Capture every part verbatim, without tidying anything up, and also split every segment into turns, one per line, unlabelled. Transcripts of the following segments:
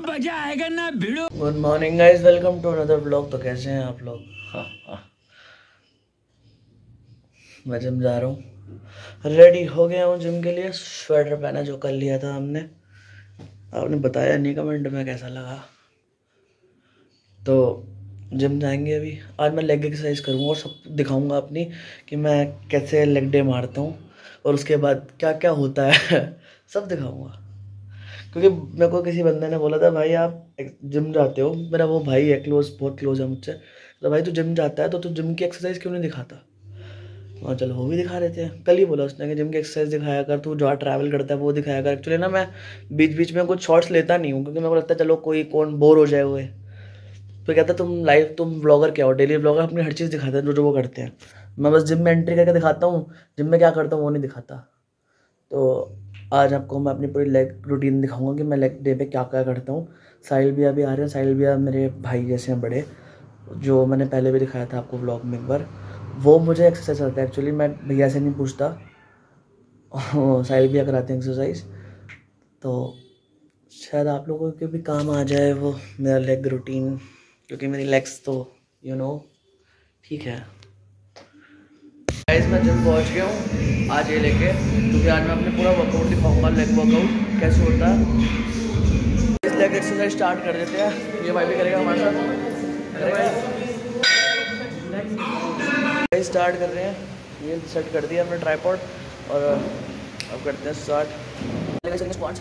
मजा आएगा ना भिड़ो।
Good morning guys, welcome to another blog. तो कैसे हैं आप लोग? हाँ हाँ, मैं जिम जा रहा हूँ, रेडी हो गया हूँ जिम के लिए। स्वेटर पहना जो कर लिया था हमने, आपने बताया नहीं कमेंट में कैसा लगा। तो जिम जाएंगे अभी। आज मैं लेग एक्सरसाइज करूँगा और सब दिखाऊंगा अपनी कि मैं कैसे लेग डे मारता हूँ और उसके बाद क्या क्या होता है सब दिखाऊंगा। क्योंकि मेरे को किसी बंदे ने बोला था, भाई आप जिम जाते हो, मेरा वो भाई है क्लोज, बहुत क्लोज है मुझसे, तो भाई तू जिम जाता है तो तू जिम की एक्सरसाइज क्यों नहीं दिखाता? और चलो वो भी दिखा रहे थे। कल ही बोला उसने कि जिम की एक्सरसाइज दिखाया कर, तू जहाँ ट्रैवल करता है वो दिखाया कर। एक्चुअली ना मैं बीच बीच में कुछ शॉर्ट्स लेता नहीं हूँ, क्योंकि मेरे को लगता है चलो कोई कौन बोर हो जाए हुए। तो कहता है तुम लाइव तुम ब्लॉगर क्या हो, डेली ब्लॉगर अपनी हर चीज़ दिखाते हैं जो जो वो करते हैं। मैं बस जिम में एंट्री करके दिखाता हूँ, जिम में क्या करता हूँ वो नहीं दिखाता। तो आज आपको मैं अपनी पूरी लेग रूटीन दिखाऊंगा कि मैं लेग डे पे क्या क्या करता हूँ। साहिल भैया भी आ रहे हैं। साहिल भैया मेरे भाई जैसे हैं बड़े, जो मैंने पहले भी दिखाया था आपको व्लॉग में एक बार। वो मुझे एक्सरसाइज करता है, एक्चुअली मैं भैया से नहीं पूछता, साहिल भैया कराते हैं एक्सरसाइज। तो शायद आप लोगों के भी काम आ जाए वो मेरा लेग रूटीन, क्योंकि मेरी लेग्स तो यू नो ठीक है। गाइस मैं जिम पहुंच गया हूँ आज ये लेके, क्योंकि आज मैं अपने पूरा वर्कआउट दिखाऊंगा, लेग वर्कआउट कैसे होता है। इस लेग एक्सरसाइज स्टार्ट कर देते हैं। ये भाई भी करेगा हमारे साथ, स्टार्ट कर रहे हैं। ये सेट कर दिया हमने ट्राइपॉड और अब करते हैं स्टार्ट। स्क्वाट्स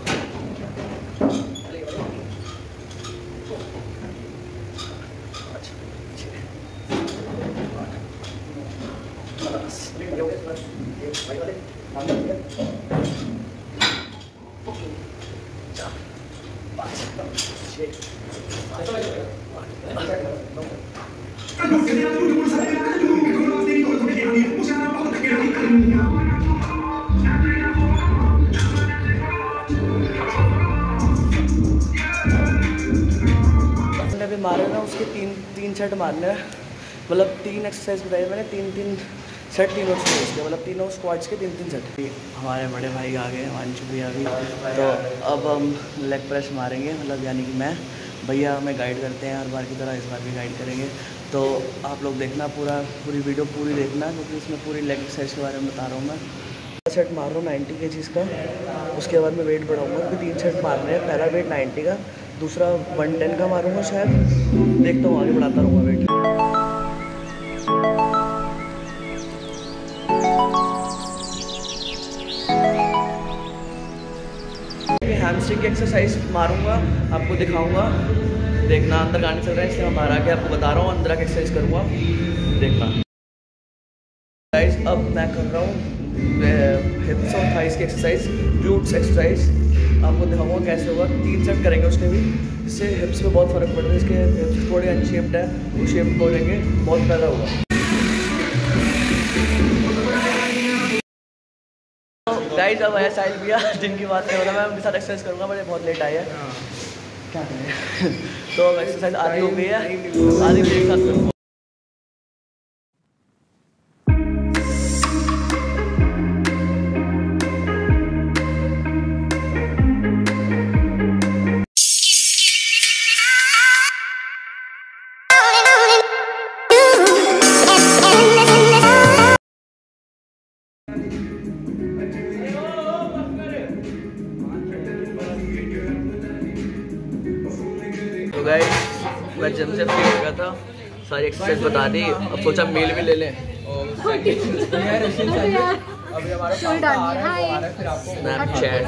भी मारे ना, उसके तीन तीन सेट मारने हैं। मतलब तीन एक्सरसाइज बताई मैंने, तीन तीन सेट तीनों एक्सरसाइज के, मतलब तीनों स्क्वाट्स के तीन तीन सेट। हमारे बड़े भाई आ गए, वांशु भैया भी। तो अब हम लेग प्रेस मारेंगे, मतलब यानी कि मैं भैया हमें गाइड करते हैं हर बार की तरह, इस बार भी गाइड करेंगे। तो आप लोग देखना, पूरा पूरी वीडियो पूरी देखना, क्योंकि इसमें पूरी लेग एक्सरसाइज के बारे में बता रहा हूँ मैं। सेट मार रहा हूँ नाइन्टी के जी का, उसके बाद मैं वेट बढ़ाऊँगा, क्योंकि तीन सेट मारने हैं। पहला वेट नाइन्टी का, दूसरा वन टेन का मारूंगा शायद, देखता हूँ आगे बढ़ाता रहूँगा वेट। हैमस्ट्रिंग की एक्सरसाइज मारूंगा, आपको दिखाऊंगा, देखना। अंदर गाने चल रहे हैं इसलिए मैं बाहर आके आपको बता रहा हूँ, अंदर की एक्सरसाइज करूँगा, देखना। गाइस अब मैं कर रहा हूँ हिप्स और थाइस की एक्सरसाइज, ग्लूट्स एक्सरसाइज, आपको दिखाऊंगा कैसे होगा। तीन सेट करेंगे उसके भी, जिससे हिप्स पे बहुत फर्क पड़ता है। इसके हिप्स थोड़े अनशेप्ड है, वो शेप बोलेंगे, बहुत फ़ायदा होगा। तो गाइस अब आया साहिल भैया, जिनकी बात नहीं हो रहा, मैं उनके साथ एक्सरसाइज करूँगा, मुझे बहुत लेट आया है, क्या करें। तो एक्सरसाइज आधी हो गई है, आधी भी एक साथ करूँगा। तो गाइस मैं जिम से फ्री हो गया था, सारी एक्सरसाइज बता दी, अब सोचा मील भी ले लें। स्नैपचैट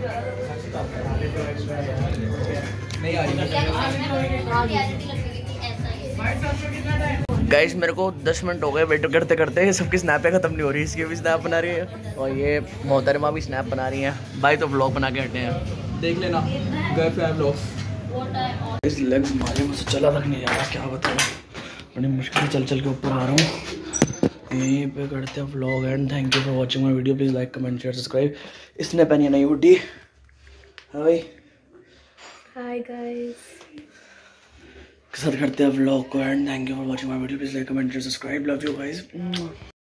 गाइस मेरे को दस मिनट हो गए वेट करते करते, सबकी स्नैपें खत्म नहीं हो रही। इसकी भी स्नैप बना रही है और ये मोहतरमा भी स्नैप बना रही है। भाई तो व्लॉग बना के हटे हैं, देख लेना घर पे व्लॉग। इस लेग्स मारे मुझसे चला तक नहीं जा रहा, क्या बताऊँ, बड़ी मुश्किल चल चल के ऊपर आ रहा हूँ। यहीं पे करते हैं vlog and thank you for watching my video. Please like comment share subscribe. इसने पहनी है नई हुडी। हाय
हाय गाइस,
के साथ करते हैं व्लॉग को and thank you for watching my video. Please like comment share subscribe. Love you guys.